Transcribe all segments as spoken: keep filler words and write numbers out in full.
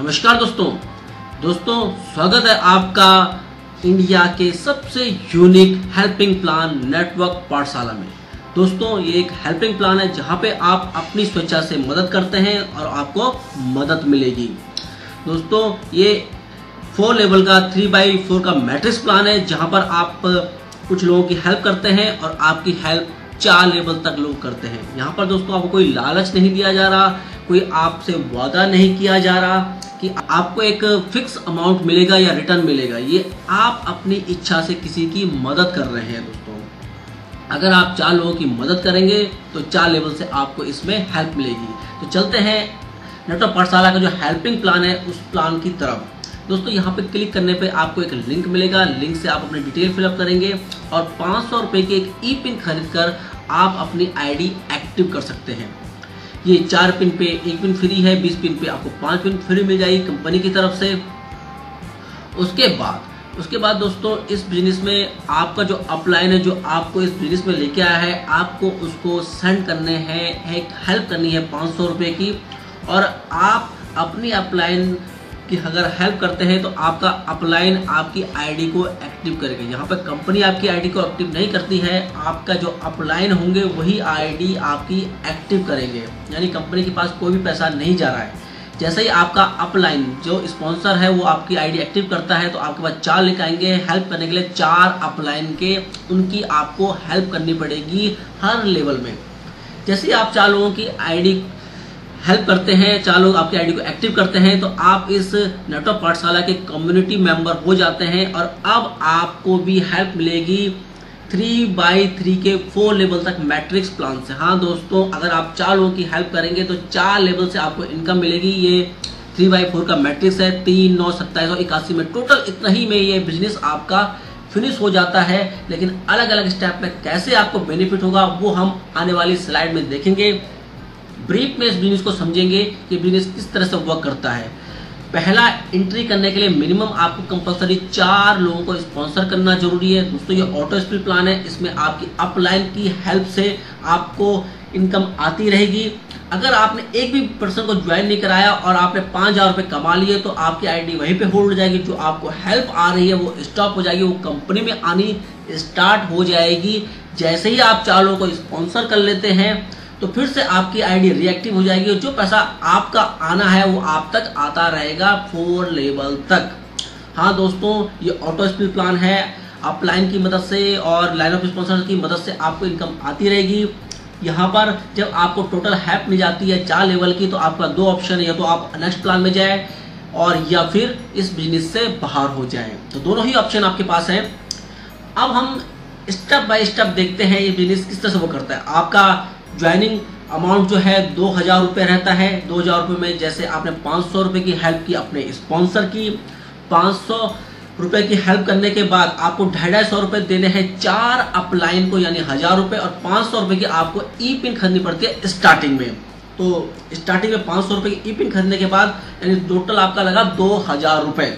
नमस्कार दोस्तों दोस्तों स्वागत है आपका इंडिया के सबसे यूनिक हेल्पिंग प्लान नेटवर्क पाठशाला में। दोस्तों ये एक हेल्पिंग प्लान है जहां पे आप अपनी स्वेच्छा से मदद करते हैं और आपको मदद मिलेगी। दोस्तों ये फोर लेवल का थ्री बाई फोर का मैट्रिक्स प्लान है जहां पर आप कुछ लोगों की हेल्प करते हैं और आपकी हेल्प चार लेवल तक लोग करते हैं। यहाँ पर दोस्तों आपको कोई लालच नहीं दिया जा रहा, कोई आपसे वादा नहीं किया जा रहा कि आपको एक फिक्स अमाउंट मिलेगा या रिटर्न मिलेगा। ये आप अपनी इच्छा से किसी की मदद कर रहे हैं। दोस्तों अगर आप चार लोगों की मदद करेंगे तो चार लेवल से आपको इसमें हेल्प मिलेगी। तो चलते हैं नेटवर्क पाठशाला का जो हेल्पिंग प्लान है उस प्लान की तरफ। दोस्तों यहाँ पे क्लिक करने पे आपको एक लिंक मिलेगा, लिंक से आप अपनी डिटेल फिलअप करेंगे और पाँच सौ रुपये की एक ई पिन खरीद कर आप अपनी आईडी एक्टिव कर सकते हैं। ये चार पिन पे एक पिन फ्री है, बीस पिन पे आपको पाँच पिन फ्री मिल जाएगी कंपनी की तरफ से। उसके बाद उसके बाद दोस्तों इस बिजनेस में आपका जो अपलाइन है जो आपको इस बिजनेस में लेके आया है, आपको उसको सेंड करने हैं, एक हेल्प करनी है पाँच सौ रुपये की। और आप अपनी अपलाइन कि अगर हेल्प करते हैं तो आपका अपलाइन आपकी आईडी को एक्टिव करेगा। यहाँ पर कंपनी आपकी आईडी को एक्टिव नहीं करती है, आपका जो अपलाइन होंगे वही आईडी आपकी एक्टिव करेंगे, यानी कंपनी के पास कोई भी पैसा नहीं जा रहा है। जैसे ही आपका अपलाइन जो स्पॉन्सर है वो आपकी आईडी एक्टिव करता है तो आपके पास चार लिंक आएंगे हेल्प करने के लिए, चार अपलाइन के, उनकी आपको हेल्प करनी पड़ेगी हर लेवल में। जैसे ही आप चार लोगों की आईडी हेल्प करते हैं, चार लोग आपकी आईडी को एक्टिव करते हैं तो आप इस नेटवर्क पाठशाला के कम्युनिटी मेंबर हो जाते हैं और अब आपको भी हेल्प मिलेगी थ्री बाई थ्री के फोर लेवल तक मैट्रिक्स प्लान से। हाँ दोस्तों, अगर आप चार लोगों की हेल्प करेंगे तो चार लेवल से आपको इनकम मिलेगी। ये थ्री बाई फोर का मैट्रिक्स है, तीन नौ सत्ताईस और इक्यासी में टोटल इतना ही में ये बिजनेस आपका फिनिश हो जाता है। लेकिन अलग अलग स्टेप में कैसे आपको बेनिफिट होगा वो हम आने वाली स्लाइड में देखेंगे। ब्रीफ में इस बिजनेस को समझेंगे कि बिजनेस किस तरह से वर्क करता है। पहला, एंट्री करने के लिए मिनिमम आपको कंपलसरी चार लोगों को स्पॉन्सर करना जरूरी है। दोस्तों ये ऑटो स्पिल प्लान है, इसमें आपकी अपलाइन की हेल्प से आपको इनकम आती रहेगी। अगर आपने एक भी पर्सन को ज्वाइन नहीं कराया और आपने पाँच हजार रुपये कमा लिए तो आपकी आईडी वहीं पे होल्ड हो जाएगी। जो आपको हेल्प आ रही है वो स्टॉप हो जाएगी, वो कंपनी में आनी स्टार्ट हो जाएगी। जैसे ही आप चार लोगों को स्पॉन्सर कर लेते हैं तो फिर से आपकी आईडी रिएक्टिव हो जाएगी और जो पैसा आपका आना है वो आप तक आता रहेगा फोर लेवल तक। हाँ दोस्तों, ये ऑटो स्पिल प्लान है, अपलाइन की मदद से और लाइन ऑफ स्पॉन्सर की मदद से आपको इनकम आती रहेगी। यहाँ पर जब आपको टोटल हेल्प मिल जाती है चार लेवल की तो आपका दो ऑप्शन है, या तो आप नेक्स्ट प्लान में जाए और या फिर इस बिजनेस से बाहर हो जाए। तो दोनों ही ऑप्शन आपके पास है। अब हम स्टेप बाय स्टेप देखते हैं ये बिजनेस किस तरह से वो करता है। आपका ज्वाइनिंग अमाउंट जो है दो हजार रुपये रहता है। दो हजार रुपये में जैसे आपने पाँच सौ रुपये की हेल्प की अपने स्पॉन्सर की, पाँच सौ रुपये की हेल्प करने के बाद आपको ढाई ढाई सौ रुपये देने हैं चार अपलाइन को, यानी हजार रुपये, और पाँच सौ रुपये की आपको ई पिन खरीदनी पड़ती है स्टार्टिंग में। तो स्टार्टिंग में पाँच सौ रुपये की ई पिन खरीदने के बाद यानी टोटल आपका लगा दो हजार रुपये।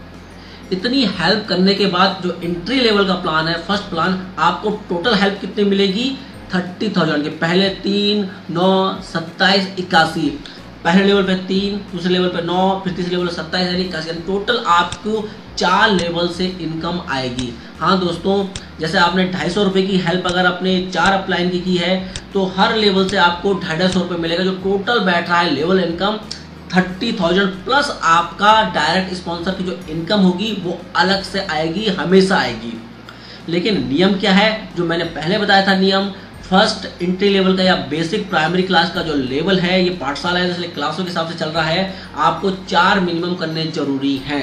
इतनी हेल्प करने के बाद जो एंट्री लेवल का प्लान है, फर्स्ट प्लान, आपको टोटल हेल्प कितनी मिलेगी? थर्टी थाउजेंड के। पहले तीन नौ सत्ताईस इक्यासी, पहले लेवल पे तीन, दूसरे लेवल पे नौ, फिर तीसरे लेवल पे सत्ताईस यानी इक्यासी, टोटल आपको चार लेवल से इनकम आएगी। हाँ दोस्तों, जैसे आपने ढाई सौ रुपये की हेल्प अगर आपने चार अपलाइन की की है तो हर लेवल से आपको ढाई ढाई सौ रुपये मिलेगा। जो टोटल बैठ रहा है level income thirty thousand plus आपका डायरेक्ट स्पॉन्सर की जो इनकम होगी वो अलग से आएगी, हमेशा आएगी। लेकिन नियम क्या है जो मैंने पहले बताया था, नियम फर्स्ट एंट्री लेवल का या बेसिक प्राइमरी क्लास का जो लेवल है, ये पाठशाला है इसलिए क्लासों के हिसाब से चल रहा है, आपको चार मिनिमम करने जरूरी हैं।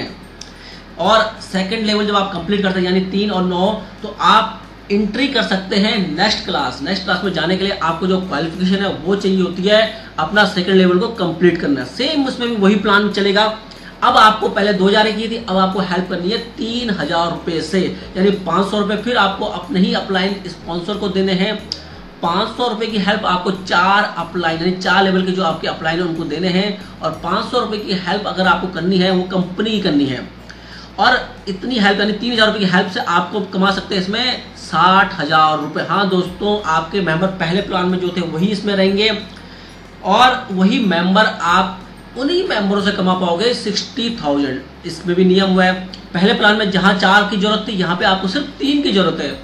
और सेकंड लेवल जब आप कंप्लीट करते हैं यानी तीन और नौ तो आप एंट्री कर सकते हैं नेक्स्ट क्लास। नेक्स्ट क्लास में जाने के लिए आपको जो क्वालिफिकेशन है वो चाहिए होती है अपना सेकंड लेवल को कंप्लीट करना। सेम उसमें भी वही प्लान चलेगा। अब आपको पहले दो हजार की थी, अब आपको हेल्प करनी है तीन हजार रुपये से, यानी पाँच सौ रुपये फिर आपको अपने ही अपलाइन स्पॉन्सर को देने हैं। पाँच सौ रुपये की हेल्प आपको चार अपलाइन यानी चार लेवल के जो आपके अपलाइन है उनको देने हैं। और पाँच सौ रुपये की हेल्प अगर आपको करनी है वो कंपनी की करनी है। और इतनी हेल्प यानी तीन हजार रुपये की हेल्प से आपको कमा सकते हैं इसमें साठ हजार रुपये। हाँ दोस्तों, आपके मेंबर पहले प्लान में जो थे वही इसमें रहेंगे और वही मेंबर आप उन्हीं मेंबरों से कमा पाओगे सिक्सटी थाउजेंड। इसमें भी नियम हुआ है, पहले प्लान में जहां चार की जरूरत थी यहाँ पे आपको सिर्फ तीन की जरूरत है।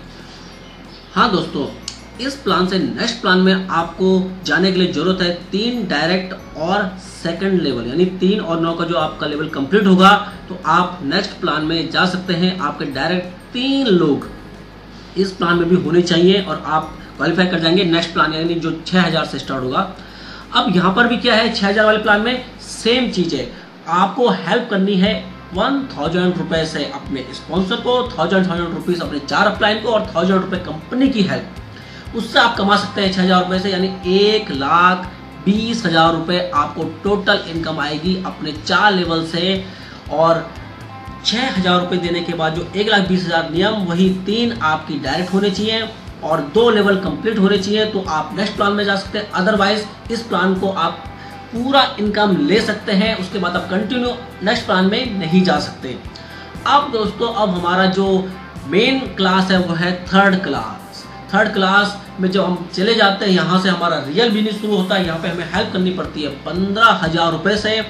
हाँ दोस्तों, इस प्लान से नेक्स्ट प्लान में आपको जाने के लिए जरूरत है तीन डायरेक्ट और सेकंड लेवल, यानी तीन और नौ का जो आपका लेवल कंप्लीट होगा तो आप नेक्स्ट प्लान में जा सकते हैं। आपके डायरेक्ट तीन लोग इस प्लान में भी होने चाहिए और आप क्वालिफाई कर जाएंगे नेक्स्ट प्लान, यानी जो छह हजार से स्टार्ट होगा। अब यहाँ पर भी क्या है, छह हजार वाले प्लान में सेम चीज है, आपको हेल्प करनी है वन थाउजेंड रुपए से अपने स्पॉन्सर को, थाउजेंड थाउजेंड रुपीज अपने चार अपलाइन को और थाउजेंड रुपए कंपनी की हेल्प, उससे आप कमा सकते हैं छह हजार रुपए से, यानी एक लाख बीस हजार रुपए आपको टोटल इनकम आएगी अपने चार लेवल से। और छह हजार रुपए देने के बाद जो एक लाख बीस हजार नियम, वही तीन आपकी डायरेक्ट होने चाहिए और दो लेवल कंप्लीट होने चाहिए तो आप नेक्स्ट प्लान में जा सकते हैं। अदरवाइज इस प्लान को आप पूरा इनकम ले सकते हैं, उसके बाद आप कंटिन्यू नेक्स्ट प्लान में नहीं जा सकते। अब दोस्तों, अब हमारा जो मेन क्लास है वो है थर्ड क्लास। थर्ड क्लास में जब हम चले जाते हैं, यहाँ से हमारा रियल बिजनेस शुरू होता है। यहाँ पे हमें हेल्प करनी पड़ती है पंद्रह हजार रुपए से,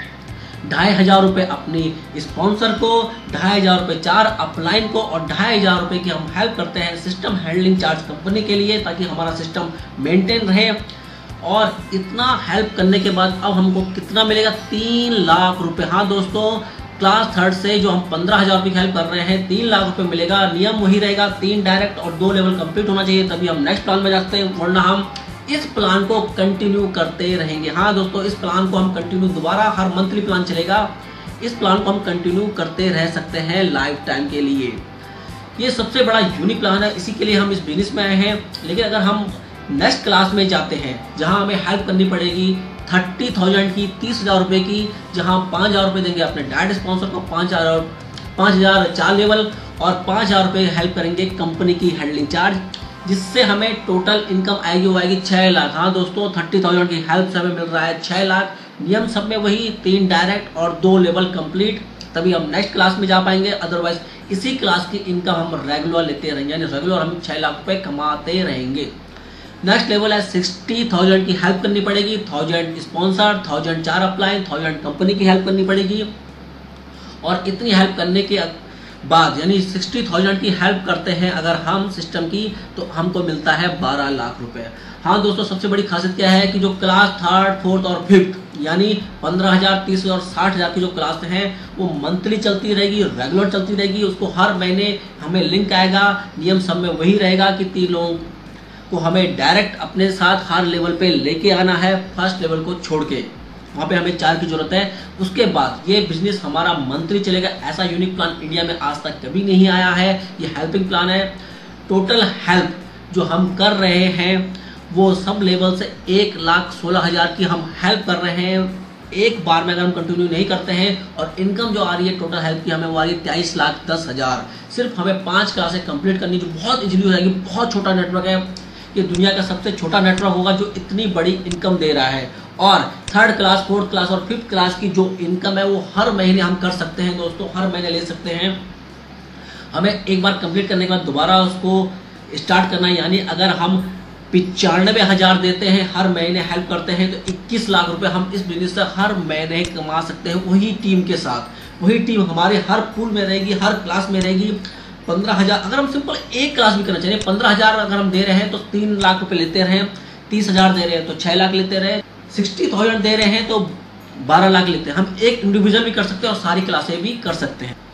ढाई हजार रुपए अपनी स्पॉन्सर को, ढाई हजार रुपए चार अपलाइन को और ढाई हजार रुपए की हम हेल्प करते हैं सिस्टम हैंडलिंग चार्ज कंपनी के लिए, ताकि हमारा सिस्टम मेंटेन रहे। और इतना हेल्प करने के बाद अब हमको कितना मिलेगा, तीन लाख रुपए। हाँ दोस्तों, क्लास थर्ड से जो हम पंद्रह हजार रुपए की हेल्प कर रहे हैं, तीन लाख रुपए मिलेगा। नियम वही रहेगा, तीन डायरेक्ट और दो लेवल कंप्लीट होना चाहिए, तभी हम नेक्स्ट प्लान में जा सकते हैं, वरना हम इस प्लान को कंटिन्यू करते रहेंगे। हाँ दोस्तों, इस प्लान को हम कंटिन्यू दोबारा, हर मंथली प्लान चलेगा, इस प्लान को हम कंटिन्यू करते रह सकते हैं लाइफ टाइम के लिए। ये सबसे बड़ा यूनिक प्लान है, इसी के लिए हम इस बिजनेस में आए हैं। लेकिन अगर हम नेक्स्ट क्लास में जाते हैं, जहां हमें हेल्प करनी पड़ेगी थर्टी थाउजेंड की, तीस हजार रुपए की, जहां पाँच हजार रुपए देंगे अपने डायरेक्ट स्पॉन्सर को, पाँच हजार पाँच हजार चार लेवल और पाँच हजार रुपए हेल्प करेंगे कंपनी की हैंडलिंग चार्ज, जिससे हमें टोटल इनकम आएगी वो आएगी छह लाख। हाँ दोस्तों, थर्टी थाउजेंड की हेल्प से हमें मिल रहा है छह लाख। नियम सब में वही, तीन डायरेक्ट और दो लेवल कंप्लीट, तभी हम नेक्स्ट क्लास में जा पाएंगे। अदरवाइज इसी क्लास की इनकम हम रेगुलर लेते रहेंगे, यानी रेगुलर हम छह लाख रुपए कमाते रहेंगे। नेक्स्ट लेवल है सिक्सटी थाउजेंड की हेल्प करनी पड़ेगी, थाउजेंड स्पॉन्सर, थाउजेंड चार अपलाइन, थाउजेंड कंपनी की हेल्प करनी पड़ेगी। और इतनी हेल्प करने के बाद, यानी सिक्सटी थाउजेंड की हेल्प करते हैं अगर हम सिस्टम की, तो हमको मिलता है बारह लाख रुपए। हाँ दोस्तों, सबसे बड़ी खासियत क्या है कि जो क्लास थर्ड, फोर्थ और फिफ्थ, यानी पंद्रह हजार, तीस हजार और साठ हजार की जो क्लास हैं वो मंथली चलती रहेगी, रेगुलर चलती रहेगी। उसको हर महीने हमें लिंक आएगा। नियम सब में वही रहेगा कि तीन लोगों को हमें डायरेक्ट अपने साथ हर लेवल पे लेके आना है, फर्स्ट लेवल को छोड़ के, वहाँ पे हमें चार की जरूरत है। उसके बाद ये बिजनेस हमारा मंथली चलेगा। ऐसा यूनिक प्लान इंडिया में आज तक कभी नहीं आया है। ये हेल्पिंग प्लान है। टोटल हेल्प जो हम कर रहे हैं वो सब लेवल से एक लाख सोलह हजार की हम हेल्प कर रहे हैं एक बार में, अगर हम कंटिन्यू नहीं करते हैं। और इनकम जो आ रही है टोटल हेल्प की हमें वो आ रही है तेईस लाख दस हजार। सिर्फ हमें पांच क्लासें कंप्लीट करनी, जो बहुत इजीली हो जाएगी। बहुत छोटा नेटवर्क है, ये दुनिया का सबसे छोटा नेटवर्क होगा जो इतनी बड़ी इनकम दे रहा है। और थर्ड क्लास, फोर्थ क्लास और फिफ्थ क्लास की जो इनकम है वो हर महीने हम कर सकते हैं दोस्तों, हर महीने ले सकते हैं। हमें एक बार कंप्लीट करने के बाद दोबारा उसको स्टार्ट करना है। यानी अगर हम पिचानवे हजार देते हैं, हर महीने हेल्प करते हैं, तो इक्कीस लाख रुपए हम इस बिजनेस से हर महीने कमा सकते हैं, वही टीम के साथ। वही टीम हमारे हर पूल में रहेगी, हर क्लास में रहेगी। पंद्रह हजार अगर हम सिंपल एक क्लास भी करना चाहिए, पंद्रह हजार अगर हम दे रहे हैं तो तीन लाख रुपए लेते रहे, तीस हजार दे रहे हैं तो छह लाख लेते रहे, सिक्सटी थाउजेंड दे रहे हैं तो बारह लाख लेते हैं। हम एक इंडिविजुअल भी कर सकते हैं और सारी क्लासें भी कर सकते हैं।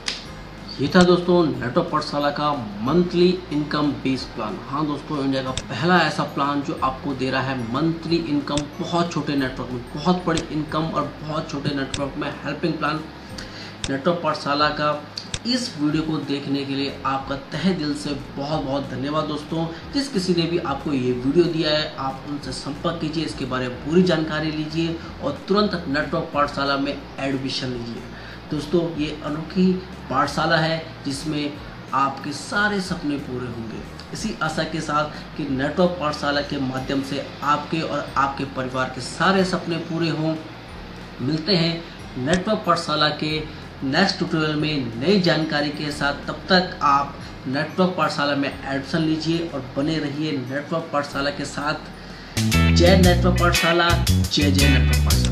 ये था दोस्तों नेटवर्क पाठशाला का मंथली इनकम बेस प्लान। हाँ दोस्तों, इंडिया का पहला ऐसा प्लान जो आपको दे रहा है मंथली इनकम, बहुत छोटे नेटवर्क में बहुत बड़ी इनकम और बहुत छोटे नेटवर्क में हेल्पिंग प्लान नेटवर्क पाठशाला का। इस वीडियो को देखने के लिए आपका तहे दिल से बहुत बहुत धन्यवाद दोस्तों। जिस किसी ने भी आपको ये वीडियो दिया है, आप उनसे संपर्क कीजिए, इसके बारे में पूरी जानकारी लीजिए और तुरंत नेटवर्क पाठशाला में एडमिशन लीजिए। दोस्तों, ये अनोखी पाठशाला है जिसमें आपके सारे सपने पूरे होंगे। इसी आशा के साथ कि नेटवर्क पाठशाला के माध्यम से आपके और आपके परिवार के सारे सपने पूरे हों। मिलते हैं नेटवर्क पाठशाला के नेक्स्ट ट्यूटोरियल में नई जानकारी के साथ। तब तक आप नेटवर्क पाठशाला में एडमिशन लीजिए और बने रहिए नेटवर्क पाठशाला के साथ। जय नेटवर्क पाठशाला, जय जय नेटवर्क पाठशाला।